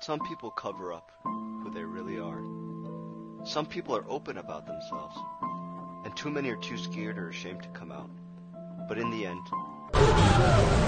Some people cover up who they really are. Some people are open about themselves, and too many are too scared or ashamed to come out. But in the end,